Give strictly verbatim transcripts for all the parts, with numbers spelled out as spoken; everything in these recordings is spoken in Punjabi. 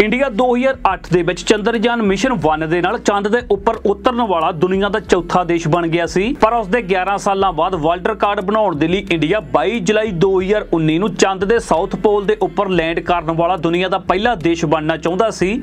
इंडिया दो हज़ार आठ ਦੇ ਵਿੱਚ ਚੰਦਰਯਾਨ ਮਿਸ਼ਨ वन ਦੇ ਨਾਲ ਚੰਦ ਦੇ ਉੱਪਰ ਉਤਰਨ ਵਾਲਾ ਦੁਨੀਆ ਦਾ ਚੌਥਾ ਦੇਸ਼ ਬਣ ਗਿਆ ਸੀ। ਪਰ ਉਸ ਦੇ ਗਿਆਰਾਂ ਸਾਲਾਂ ਬਾਅਦ ਵਰਲਡ ਰਿਕਾਰਡ ਬਣਾਉਣ ਦੇ ਲਈ ਇੰਡੀਆ ਬਾਈ ਜੁਲਾਈ ਦੋ ਹਜ਼ਾਰ ਉੱਨੀ ਨੂੰ ਚੰਦ ਦੇ ਸਾਊਥ ਪੋਲ ਦੇ ਉੱਪਰ ਲੈਂਡ ਕਰਨ ਵਾਲਾ ਦੁਨੀਆ ਦਾ ਪਹਿਲਾ ਦੇਸ਼ ਬਣਨਾ ਚਾਹੁੰਦਾ ਸੀ।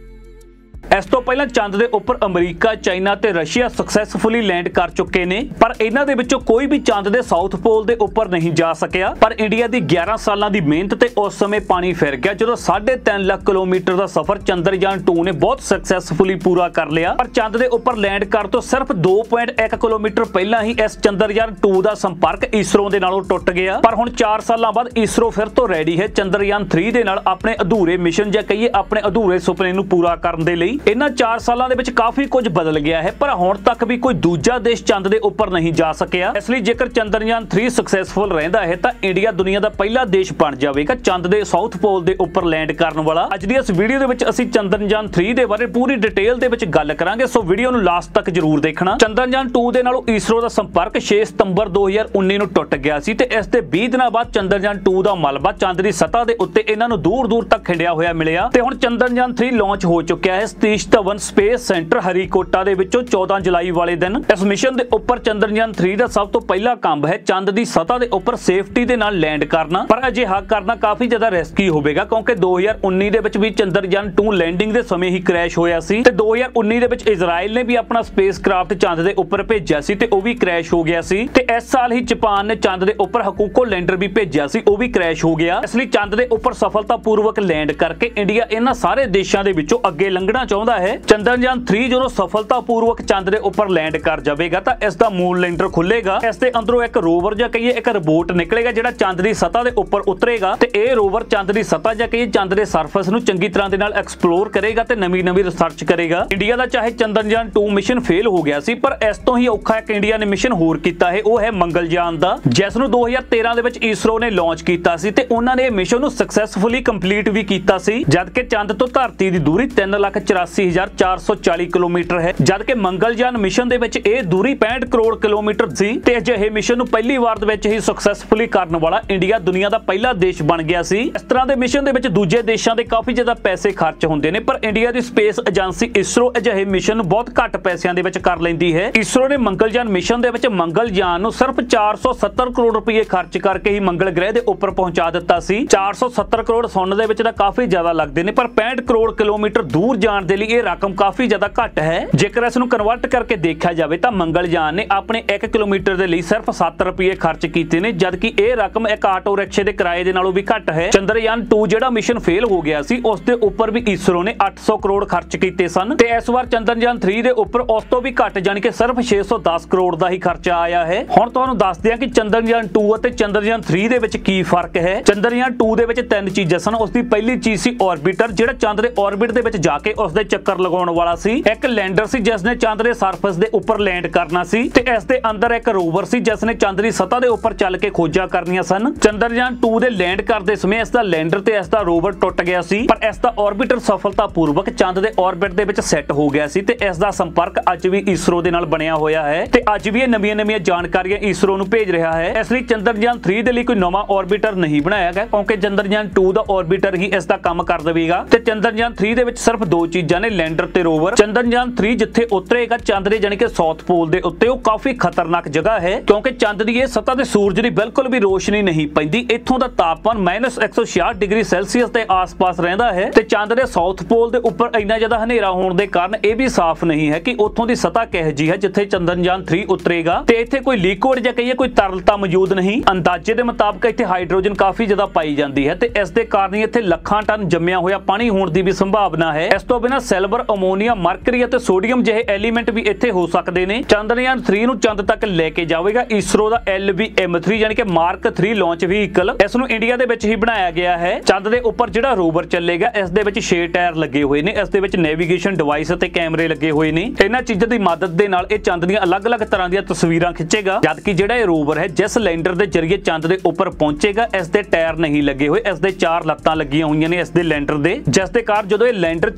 ਇਸ ਤੋਂ ਪਹਿਲਾਂ ਚੰਦ ਦੇ ਉੱਪਰ ਅਮਰੀਕਾ, ਚਾਈਨਾ ਤੇ ਰਸ਼ੀਆ ਸਕਸੈਸਫੁਲੀ ਲੈਂਡ ਕਰ ਚੁੱਕੇ ਨੇ, ਪਰ ਇਹਨਾਂ ਦੇ ਵਿੱਚੋਂ ਕੋਈ ਵੀ ਚੰਦ ਦੇ ਸਾਊਥ ਪੋਲ ਦੇ ਉੱਪਰ ਨਹੀਂ ਜਾ ਸਕਿਆ। ਪਰ ਇੰਡੀਆ ਦੀ ਗਿਆਰਾਂ ਸਾਲਾਂ ਦੀ ਮਿਹਨਤ ਤੇ ਉਸ ਸਮੇਂ ਪਾਣੀ ਫਿਰ ਗਿਆ ਜਦੋਂ ਸਾਢੇ ਤਿੰਨ ਲੱਖ ਕਿਲੋਮੀਟਰ ਦਾ ਸਫ਼ਰ ਚੰਦਰਯਾਨ ਟੂ ਨੇ ਬਹੁਤ ਸਕਸੈਸਫੁਲੀ ਪੂਰਾ ਕਰ ਲਿਆ। ਪਰ ਚੰਦ ਦੇ ਉੱਪਰ ਲੈਂਡ ਕਰਨ ਤੋਂ ਸਿਰਫ ਦੋ ਪੁਆਇੰਟ ਇੱਕ ਕਿਲੋਮੀਟਰ ਪਹਿਲਾਂ ਹੀ ਇਸ ਚੰਦਰਯਾਨ ਟੂ ਦਾ ਸੰਪਰਕ ਇਸਰੋ ਦੇ ਨਾਲੋਂ ਟੁੱਟ ਗਿਆ। ਪਰ ਹੁਣ ਚਾਰ ਸਾਲਾਂ ਬਾਅਦ ਇਸਰੋ ਫਿਰ ਤੋਂ ਰੈਡੀ ਹੈ ਚੰਦਰਯਾਨ ਥ੍ਰੀ ਦੇ ਨਾਲ ਆਪਣੇ ਅਧੂਰੇ ਮਿਸ਼ਨ ਜਾਂ ਕਹੀਏ ਆਪਣੇ ਅਧੂਰੇ ਸੁਪਨੇ ਨੂੰ ਪੂਰਾ ਕਰਨ ਦੇ ਲਈ। ਇਹਨਾਂ ਚਾਰ ਸਾਲਾਂ ਦੇ ਵਿੱਚ ਕਾਫੀ ਕੁਝ ਬਦਲ ਗਿਆ ਹੈ, ਪਰ ਹੁਣ ਤੱਕ ਵੀ ਕੋਈ ਦੂਜਾ ਦੇਸ਼ ਚੰਦ ਦੇ ਉੱਪਰ ਨਹੀਂ ਜਾ ਸਕਿਆ। ਇਸ ਲਈ ਜੇਕਰ ਚੰਦਰਯਾਨ ਥ੍ਰੀ ਸਕਸੈਸਫੁਲ ਰਹਿੰਦਾ ਹੈ ਤਾਂ ਇੰਡੀਆ ਦੁਨੀਆ ਦਾ ਪਹਿਲਾ ਦੇਸ਼ ਬਣ ਜਾਵੇਗਾ ਚੰਦ ਦੇ ਸਾਊਥ ਪੋਲ ਦੇ ਉੱਪਰ ਲੈਂਡ ਕਰਨ ਵਾਲਾ। ਅੱਜ ਦੀ ਇਸ ਵੀਡੀਓ ਦੇ ਵਿੱਚ ਅਸੀਂ ਚੰਦਰਯਾਨ ਥ੍ਰੀ ਦੇ ਬਾਰੇ ਪੂਰੀ ਡਿਟੇਲ ਦੇ ਵਿੱਚ ਗੱਲ ਕਰਾਂਗੇ, ਸੋ ਵੀਡੀਓ ਨੂੰ ਲਾਸਟ ਤੱਕ ਜਰੂਰ ਦੇਖਣਾ। ਚੰਦਰਯਾਨ ਟੂ ਦੇ ਨਾਲੋਂ ਇਸਰੋ ਦਾ ਸੰਪਰਕ ਛੇ ਸਤੰਬਰ ਦੋ ਹਜ਼ਾਰ ਉੱਨੀ ਨੂੰ ਟੁੱਟ ਗਿਆ ਸੀ ਤੇ ਇਸ ਦੇ ਵੀਹ ਦਿਨਾਂ ਬਾਅਦ ਚੰਦਰਯਾਨ ਟੂ ਦਾ ਮਲਬਾ ਚੰਦ ਦੀ ਸਤ੍ਹਾ ਦੇ ਉੱਤੇ ਇਹਨਾਂ ਨੂੰ ਦੂਰ ਦੂਰ ਤੱਕ ਖਿੰਡਿਆ ਹੋਇਆ ਮਿਲਿਆ ਤੇ ਹੁਣ ਚੰਦਰਯਾਨ ਥ੍ਰੀ ਲਾਂਚ ਹੋ ਚੁੱਕਿਆ ਹੈ ਸਤੀਸ਼ ਧਵਨ ਸਪੇਸ ਸੈਂਟਰ ਹਰੀਕੋਟਾ ਦੇ ਵਿੱਚੋਂ ਚੌਦਾਂ ਜੁਲਾਈ ਵਾਲੇ ਦਿਨ। ਇਸ ਮਿਸ਼ਨ ਦੇ ਉੱਪਰ ਚੰਦਰਯਾਨ ਥ੍ਰੀ ਦਾ ਸਭ ਤੋਂ ਪਹਿਲਾ ਕੰਮ ਹੈ ਚੰਦ ਦੀ ਸਤ੍ਹਾ ਦੇ ਉੱਪਰ ਸੇਫਟੀ ਦੇ ਨਾਲ ਲੈਂਡ ਕਰਨਾ, ਪਰ ਅਜਿਹਾ ਕਰਨਾ ਕਾਫੀ ਜ਼ਿਆਦਾ ਰਿਸਕੀ ਹੋਵੇਗਾ ਕਿਉਂਕਿ ਦੋ ਹਜ਼ਾਰ ਉੱਨੀ ਦੇ ਵਿੱਚ ਵੀ ਚੰਦਰਯਾਨ ਟੂ ਲੈਂਡਿੰਗ ਦੇ ਸਮੇਂ ਹੀ ਕ੍ਰੈਸ਼ ਹੋਇਆ ਸੀ ਤੇ ਦੋ ਹਜ਼ਾਰ ਉੱਨੀ ਦੇ ਵਿੱਚ ਇਜ਼ਰਾਈਲ ਨੇ ਵੀ ਆਪਣਾ ਸਪੇਸ ਕ੍ਰਾਫਟ ਚੰਦ ਦੇ ਉੱਪਰ ਭੇਜਿਆ ਸੀ ਤੇ ਉਹ ਵੀ ਕ੍ਰੈਸ਼ ਹੋ ਗਿਆ ਸੀ ਤੇ ਇਸ ਸਾਲ ਹੀ ਜਾਪਾਨ ਨੇ ਚੰਦ ਦੇ ਉੱਪਰ ਹਕੂਕੋ ਲੈਂਡਰ ਵੀ ਭੇਜਿਆ ਸੀ, ਉਹ ਵੀ ਕ੍ਰੈਸ਼ ਹੋ ਗਿਆ। ਇਸ ਲਈ ਚੰਦ ਦੇ ਉੱਪਰ ਸਫਲਤਾਪੂਰਵਕ ਲੈਂਡ ਕਰਕੇ ਇੰਡੀਆ ਇਹਨਾਂ ਸਾਰੇ ਦੇਸ਼ਾਂ ਦੇ ਵਿੱਚੋਂ ਅੱਗੇ ਲੰਘਣਾ ਚਾਹੁੰਦਾ ਹੈ। ਚੰਦਰਯਾਨ ਥ੍ਰੀ ਜਦੋਂ ਸਫਲਤਾਪੂਰਵਕ ਚੰਦ ਦੇ ਉੱਪਰ ਲੈਂਡ ਕਰ ਜਾਵੇਗਾ ਤਾਂ ਇਸ ਦਾ ਮੂਨ ਲੈਂਡਰ ਖੁੱਲੇਗਾ। ਇਸ ਦੇ ਅੰਦਰੋਂ ਇੱਕ ਰੋਵਰ ਜਾਂ ਕਹੀਏ ਇੱਕ ਰੋਬੋਟ ਨਿਕਲੇਗਾ ਜਿਹੜਾ ਚੰਦ ਦੀ ਸਤ੍ਹਾ ਦੇ ਉੱਪਰ ਉਤਰੇਗਾ ਤੇ ਇਹ ਰੋਵਰ ਚੰਦ ਦੀ ਸਤ੍ਹਾ ਜਾਂ ਕਹੀਏ ਚੰਦ ਦੇ ਸਰਫੇਸ ਨੂੰ ਚੰਗੀ ਤਰ੍ਹਾਂ ਦੇ ਨਾਲ ਐਕਸਪਲੋਰ ਕਰੇਗਾ ਤੇ ਨਵੀਂ ਨਵੀਂ ਰਿਸਰਚ ਕਰੇਗਾ। ਇੰਡੀਆ ਦਾ ਚਾਹੇ ਚੰਦਰਯਾਨ ਟੂ ਮਿਸ਼ਨ ਫੇਲ ਹੋ ਗਿਆ ਸੀ, ਪਰ ਇਸ ਤੋਂ ਹੀ ਔਖਾ ਇੱਕ ਇੰਡੀਆ ਨੇ ਮਿਸ਼ਨ ਹੋਰ ਕੀਤਾ ਹੈ, ਉਹ ਹੈ ਮੰਗਲਯਾਨ ਦਾ, ਜਿਸ ਨੂੰ ਦੋ ਹਜ਼ਾਰ ਤੇਰਾਂ ਦੇ ਵਿੱਚ ਇਸਰੋ ਨੇ ਲਾਂਚ ਕੀਤਾ ਸੀ ਤੇ ਉਹਨਾਂ ਨੇ ਇਹ ਮਿਸ਼ਨ ਨੂੰ ਸਕਸੈਸਫੁਲੀ ਕੰਪਲੀਟ ਵੀ ਕੀਤਾ ਸੀ। ਜਦਕਿ ਚੰਦ ਤੋਂ ਧਰਤੀ ਦੀ ਦੂਰੀ ਤਿੰਨ ਲੱਖ ਚੁਰਾਸੀ ਹਜ਼ਾਰ ਚਾਰ ਸੌ ਚਾਲੀ ਕਿਲੋਮੀਟਰ ਹੈ, ਜਦਕਿ ਮੰਗਲਯਾਨ ਮਿਸ਼ਨ ਦੇ ਵਿੱਚ ਇਹ ਦੂਰੀ ਪੈਂਹਠ ਕਰੋੜ ਕਿਲੋਮੀਟਰ ਸੀ ਤੇ ਅਜਿਹੇ ਮਿਸ਼ਨ ਨੂੰ ਪਹਿਲੀ ਵਾਰ ਦੇ ਵਿੱਚ ਹੀ ਸਕਸੈਸਫੁਲੀ ਕਰਨ ਵਾਲਾ ਇੰਡੀਆ ਦੁਨੀਆ ਦਾ ਪਹਿਲਾ ਦੇਸ਼ ਬਣ ਗਿਆ ਸੀ। ਇਸ ਤਰ੍ਹਾਂ ਦੇ ਮਿਸ਼ਨ ਦੇ ਵਿੱਚ ਦੂਜੇ ਦੇਸ਼ਾਂ ਦੇ ਕਾਫੀ ਜ਼ਿਆਦਾ ਪੈਸੇ ਖਰਚ ਹੁੰਦੇ ਨੇ, ਪਰ ਇੰਡੀਆ ਦੀ ਸਪੇਸ ਏਜੰਸੀ ਇਸਰੋ ਅਜਿਹੇ ਮਿਸ਼ਨ ਨੂੰ ਬਹੁਤ ਘੱਟ ਪੈਸਿਆਂ ਦੇ ਵਿੱਚ ਕਰ ਲੈਂਦੀ ਹੈ। ਇਸਰੋ ਨੇ ਮੰਗਲਯਾਨ ਮਿਸ਼ਨ ਦੇ ਵਿੱਚ ਮੰਗਲਯਾਨ ਨੂੰ ਸਿਰਫ ਚਾਰ ਸੌ ਸੱਤਰ ਕਰੋੜ ਰੁਪਏ ਖਰਚ ਕਰਕੇ ਹੀ ਮੰਗਲ ਗ੍ਰਹਿ ਦੇ ਉੱਪਰ ਪਹੁੰਚਾ ਦਿੱਤਾ ਸੀ। ਚਾਰ ਸੌ ਸੱਤਰ ਕਰੋੜ ਸੁਣਨ ਦੇ ਵਿੱਚ ਤਾਂ ਕਾਫੀ ਜ਼ਿਆਦਾ ਲੱਗਦੇ ਨੇ, ਪਰ ਪੈਂਹਠ ਕਰੋੜ ਕਿਲੋਮੀਟਰ ਦੂਰ ਜਾਣ ਦੇ ਲਈ ਇਹ ਰਕਮ ਕਾਫੀ ਜ਼ਿਆਦਾ ਘੱਟ ਹੈ। ਜੇਕਰ ਇਸ ਨੂੰ ਕਨਵਰਟ ਕਰਕੇ ਦੇਖਿਆ ਜਾਵੇ ਤਾਂ ਮੰਗਲਯਾਨ ਨੇ ਆਪਣੇ ਇੱਕ ਕਿਲੋਮੀਟਰ ਦੇ ਲਈ ਸਿਰਫ ਸੱਤ ਰੁਪਏ ਖਰਚ ਕੀਤੇ ਨੇ, ਜਦਕਿ ਇਹ ਰਕਮ ਇੱਕ ਆਟੋ ਰਿਕਸ਼ੇ ਦੇ ਕਿਰਾਏ ਦੇ ਨਾਲੋਂ ਵੀ ਘੱਟ ਹੈ। ਚੰਦਰਯਾਨ ਟੂ ਜਿਹੜਾ ਮਿਸ਼ਨ ਫੇਲ ਹੋ ਗਿਆ ਸੀ ਉਸ ਦੇ ਉੱਪਰ ਵੀ ਇਸਰੋ ਨੇ ਅੱਠ ਸੌ ਕਰੋੜ ਖਰਚ ਕੀਤੇ ਸਨ ਤੇ ਇਸ ਵਾਰ ਚੰਦਰਯਾਨ ਥ੍ਰੀ ਦੇ ਉੱਪਰ ਉਸ ਤੋਂ ਵੀ ਘੱਟ ਜਾਣੀ ਕਿ ਸਿਰਫ ਛੇ ਸੌ ਦਸ ਕਰੋੜ ਦਾ ਹੀ ਖਰਚਾ ਆਇਆ ਹੈ। ਹੁਣ ਤੁਹਾਨੂੰ ਦੱਸਦੇ ਹਾਂ ਕਿ ਚੰਦਰਯਾਨ ਟੂ ਅਤੇ ਚੰਦਰਯਾਨ ਥ੍ਰੀ ਦੇ ਵਿੱਚ ਕੀ ਫਰਕ ਹੈ। ਚੰਦਰਯਾਨ ਟੂ ਦੇ ਵਿੱਚ ਤਿੰਨ ਚੀਜ਼ਾਂ ਸਨ। ਉਸ ਦੀ ਪਹਿਲੀ ਚੀਜ਼ ਸੀ ਆਰਬਿਟਰ, ਜਿਹੜਾ ਚੰਦ ਦੇ ਆਰਬਿਟ ਦੇ ਵਿੱਚ ਜਾ ਕੇ ਉਸ ਦੇ ਚੱਕਰ ਲਗਾਉਣ ਵਾਲਾ ਸੀ। ਇੱਕ ਲੈਂਡਰ ਸੀ ਜਿਸ ਨੇ ਚੰਦ ਦੇ ਸਰਫੇਸ ਦੇ ਉੱਪਰ ਲੈਂਡ ਕਰਨਾ ਸੀ ਤੇ ਇਸ ਦੇ ਅੰਦਰ ਇੱਕ ਰੋਵਰ ਸੀ ਜਿਸ ਨੇ ਚੰਦ ਦੀ ਸਤ੍ਹਾ ਦੇ ਉੱਪਰ ਚੱਲ ਕੇ ਖੋਜਾਂ ਕਰਨੀਆਂ ਸਨ। ਚੰਦਰਯਾਨ ਟੂ ਦੇ ਲੈਂਡ ਕਰਦੇ ਸਮੇਂ ਇਸ ਦਾ ਲੈਂਡਰ ਤੇ ਇਸ ਦਾ ਰੋਵਰ ਟੁੱਟ ਗਿਆ ਸੀ, ਪਰ ਇਸ ਦਾ ਆਰਬਿਟਰ ਸਫਲਤਾਪੂਰਵਕ ਚੰਦ ਦੇ ਆਰਬਿਟ ਦੇ ਵਿੱਚ ਸੈੱਟ ਹੋ ਗਿਆ ਸੀ ਤੇ ਇਸ ਦਾ ਸੰਪਰਕ ਅੱਜ ਵੀ ਇਸਰੋ ਦੇ ਨਾਲ ਬਣਿਆ ਹੋਇਆ ਹੈ ਤੇ ਅੱਜ ਵੀ ਇਹ ਨਵੀਆਂ ਨਵੀਆਂ ਜਾਣਕਾਰੀਆਂ ਇਸਰੋ ਨੂੰ ਭੇਜ ਰਿਹਾ ਹੈ। ਇਸ ਲਈ ਚੰਦਰਯਾਨ ਥ੍ਰੀ ਦੇ ਲਈ ਕੋਈ ਨਵਾਂ ਆਰਬਿਟਰ ਨਹੀਂ ਬਣਾਇਆ ਗਿਆ ਕਿਉਂਕਿ ਚੰਦਰਯਾਨ ਟੂ ਦਾ ਆਰਬਿਟਰ ਹੀ ਇਸ ਦਾ ਕੰਮ ਕਰ ਦੇਵੇਗਾ ਤੇ ਚੰਦਰਯਾਨ ਥ੍ਰੀ ਦੇ ਵਿੱਚ ਸਿਰਫ ਦੋ ਚੀਜ਼ਾਂ ਨੇ, ਲੈਂਡਰ ਤੇ ਰੋਵਰ। ਚੰਦਰਯਾਨ ਥ੍ਰੀ ਜਿੱਥੇ ਉਤਰੇਗਾ ਚੰਦ ਦੇ ਜਾਨੀ ਕਿ ਸਾਊਥ ਪੋਲ ਦੇ ਉੱਤੇ, ਉਹ ਕਾਫੀ ਖਤਰਨਾਕ ਜਗ੍ਹਾ ਹੈ ਕਿਉਂਕਿ ਚੰਦ ਦੀ ਇਹ ਸਤ੍ਹਾ ਤੇ ਸੂਰਜ ਦੀ ਬਿਲਕੁਲ ਵੀ ਰੋਸ਼ਨੀ ਨਹੀਂ ਪੈਂਦੀ। ਇੱਥੋਂ ਦਾ ਤਾਪਮਾਨ ਮਾਈਨਸ ਇੱਕ ਸੌ ਛਿਆਹਠ ਡਿਗਰੀ ਸੈਲਸੀਅਸ ਦੇ ਆਸ-ਪਾਸ ਰਹਿੰਦਾ ਹੈ ਤੇ ਚੰਦ ਦੇ ਸਾਊਥ ਪੋਲ ਦੇ ਉੱਪਰ ਇੰਨਾ ਜ਼ਿਆਦਾ ਹਨੇਰਾ ਹੋਣ ਦੇ ਕਾਰਨ ਇਹ ਵੀ ਸਾਫ਼ ਨਹੀਂ ਹੈ ਕਿ ਉੱਥੋਂ ਦੀ ਸਤ੍ਹਾ ਕਿਹੋ ਜਿਹੀ ਹੈ ਜਿੱਥੇ ਚੰਦਰਯਾਨ ਥ੍ਰੀ ਉਤਰੇਗਾ ਤੇ ਇੱਥੇ ਕੋਈ ਲਿਕੁਇਡ ਜਾਂ ਕਹੀਏ ਕੋਈ ਤਰਲਤਾ ਮੌਜੂਦ ਨਹੀਂ। ਅੰਦਾਜ਼ੇ ਦੇ ਮੁਤਾਬਕ ਇੱਥੇ ਹਾਈਡਰੋਜਨ ਕਾਫੀ ਜ਼ਿਆਦਾ ਪਾਈ ਜਾਂਦੀ ਹੈ ਤੇ ਇਸ ਦੇ ਕਾਰਨ ਇੱਥੇ ਲੱਖਾਂ ਟਨ ਜੰਮਿਆ ਹੋਇਆ ਪਾਣੀ ਹੋਣ ਦੀ ਵੀ ਸੰਭਾਵਨਾ ਹੈ। ਇਸ ਤੋਂ ਬਿਨਾਂ ਸਿਲਵਰ, ਅਮੋਨੀਆ, ਮਰਕਰੀ ਅਤੇ ਸੋਡੀਅਮ ਜਿਹੇ ਐਲੀਮੈਂਟ ਵੀ ਇੱਥੇ ਹੋ ਸਕਦੇ ਨੇ। ਚੰਦਰਯਾਨ ਥ੍ਰੀ ਨੂੰ ਚੰਦ ਤੱਕ ਲੈ ਕੇ ਜਾਵੇਗਾ ਇਸਰੋ ਦਾ ਐਲ ਵੀ ਐਮ ਥ੍ਰੀ ਯਾਨੀ ਕਿ ਮਾਰਕ ਥ੍ਰੀ ਲਾਂਚ ਵਹੀਕਲ। ਇਸ ਨੂੰ ਇੰਡੀਆ ਦੇ ਵਿੱਚ ਹੀ ਬਣਾਇਆ ਗਿਆ ਹੈ। ਚੰਦ ਦੇ ਉੱਪਰ ਜਿਹੜਾ ਰੋਵਰ ਚੱਲੇਗਾ ਇਸ ਦੇ ਵਿੱਚ ਛੇ ਟਾਇਰ ਲੱਗੇ ਹੋਏ ਨੇ, ਇਸ ਦੇ ਵਿੱਚ ਨੈਵੀਗੇਸ਼ਨ ਡਿਵਾਈਸ ਅਤੇ ਕੈਮਰੇ ਲੱਗੇ ਹੋਏ ਨੇ। ਇਹਨਾਂ ਚੀਜ਼ਾਂ ਦੀ ਮਦਦ ਦੇ ਨਾਲ ਇਹ ਚੰਦ ਦੀਆਂ ਅਲੱਗ-ਅਲੱਗ ਤਰ੍ਹਾਂ ਦੀਆਂ ਤਸਵੀਰਾਂ ਖਿੱਚੇਗਾ, ਜਦਕਿ ਜਿਹੜਾ ਇਹ ਰੋਵਰ ਹੈ ਜਿਸ ਲੈਂਡਰ ਦੇ ਜ਼ਰੀਏ ਚੰਦ ਦੇ ਉੱਪਰ ਪਹੁੰਚੇਗਾ ਇਸ ਦੇ ਟਾਇਰ ਨਹੀਂ ਲੱਗੇ ਹੋਏ, ਇਸ ਦੇ ਚਾਰ ਲੱਤਾਂ ਲੱਗੀਆਂ ਹੋਈਆਂ ਨੇ ਇਸ ਦੇ ਲੈਂਡਰ ਦੇ, ਜਿਸ ਦੇ ਕਾਰਨ ਜਦੋਂ ਇਹ ਲੈਂਡਰ ਚੰਦ ਦੀ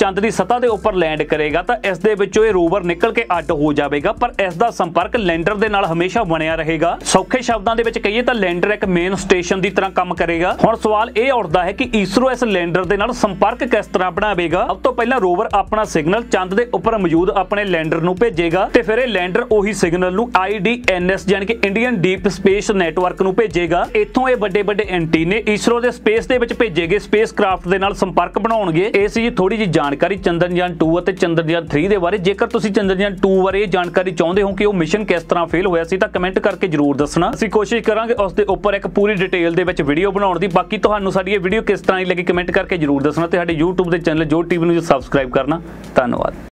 ਸਤ੍ਹਾ ਦੇ ਉੱਪਰ ਲੈਂਡ ਕਰੇਗਾ ਤਾਂ ਇਸ ਦੇ ਵਿੱਚੋਂ ਇਹ ਰੋਵਰ ਨਿਕਲ ਕੇ ਅੱਡ ਹੋ ਜਾਵੇਗਾ, ਪਰ ਇਸ ਦਾ ਸੰਪਰਕ ਲੈਂਡਰ ਦੇ ਨਾਲ ਹਮੇਸ਼ਾ ਬਣਿਆ ਰਹੇਗਾ। ਸੌਖੇ ਸ਼ਬਦਾਂ ਦੇ ਵਿੱਚ ਕਹੀਏ ਤਾਂ ਲੈਂਡਰ ਇੱਕ ਮੇਨ ਸਟੇਸ਼ਨ ਦੀ ਤਰ੍ਹਾਂ ਕੰਮ ਕਰੇਗਾ। ਹੁਣ ਸਵਾਲ ਇਹ ਉੱਠਦਾ ਹੈ ਕਿ ਈਸਰੋ ਇਸ ਲੈਂਡਰ ਦੇ ਨਾਲ ਸੰਪਰਕ ਕਿਸ ਤਰ੍ਹਾਂ ਬਣਾਵੇਗਾ। ਸਭ ਤੋਂ ਪਹਿਲਾਂ ਰੋਵਰ ਆਪਣਾ ਸਿਗਨਲ ਚੰਦ ਦੇ ਉੱਪਰ ਮੌਜੂਦ ਆਪਣੇ ਲੈਂਡਰ ਨੂੰ ਭੇਜੇਗਾ ਤੇ ਫਿਰ ਇਹ ਲੈਂਡਰ ਉਹੀ ਸਿਗਨਲ ਨੂੰ ਆਈ ਡੀ ਐਨ ਐਸ ਯਾਨੀ ਕਿ ਇੰਡੀਅਨ ਡੀਪ ਸਪੇਸ ਨੈਟਵਰਕ ਨੂੰ ਭੇਜੇਗਾ। ਇੱਥੋਂ ਇਹ ਵੱਡੇ ਵੱਡੇ ਐਂਟੀਨੇ ਈਸਰੋ ਦੇ ਸਪੇਸ ਦੇ ਵਿੱਚ ਭੇਜੇ ਗਏ ਸਪੇਸ ਕ੍ਰਾਫਟ ਦੇ ਨਾਲ ਸੰਪਰਕ ਬਣਾਉਣਗੇ। ਇਹ ਸੀ ਥੋੜੀ ਜਿਹੀ ਜਾਣਕਾਰੀ ਚੰਦਰਯਾਨ ਟੂ ਅਤੇ ਚੰਦਰਯਾਨ ਥ੍ਰੀ ਦੇ ਬਾਰੇ। ਜੇਕਰ ਤੁਸੀਂ ਚੰਦਰਯਾਨ ਟੂ ਬਾਰੇ ਇਹ ਜਾਣਕਾਰੀ ਚਾਹੁੰਦੇ ਹੋ ਕਿ ਉਹ ਮਿਸ਼ਨ ਕਿਸ ਤਰ੍ਹਾਂ ਫੇਲ ਹੋਇਆ ਸੀ ਤਾਂ ਕਮੈਂਟ ਕਰਕੇ ਜਰੂਰ ਦੱਸਣਾ। ਅਸੀਂ ਕੋਸ਼ਿਸ਼ ਕਰਾਂਗੇ ਉਸ ਦੇ ਉੱਪਰ ਇੱਕ ਪੂਰੀ ਡਿਟੇਲ ਦੇ ਵਿੱਚ ਵੀਡੀਓ ਬਣਾਉਣ ਦੀ। ਬਾਕੀ ਤੁਹਾਨੂੰ ਸਾਡੀ ਇਹ ਵੀਡੀਓ ਕਿਸ ਤਰ੍ਹਾਂ ਦੀ ਲੱਗੀ ਕਮੈਂਟ ਕਰਕੇ ਜਰੂਰ ਦੱਸਣਾ ਤੇ ਸਾਡੇ YouTube ਦੇ ਚੈਨਲ ਜੋ ਟੀਵੀ ਨੂੰ ਸਬਸਕ੍ਰਾਈਬ ਕਰਨਾ। ਧੰਨਵਾਦ।